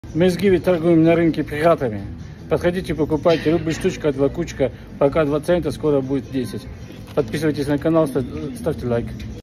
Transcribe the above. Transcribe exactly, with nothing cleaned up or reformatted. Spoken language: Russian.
Мы с Гиви торгуем на рынке пиратами. Подходите, покупайте. Рубль штучка, два кучка. Пока два цента, скоро будет десять. Подписывайтесь на канал, ставьте лайк.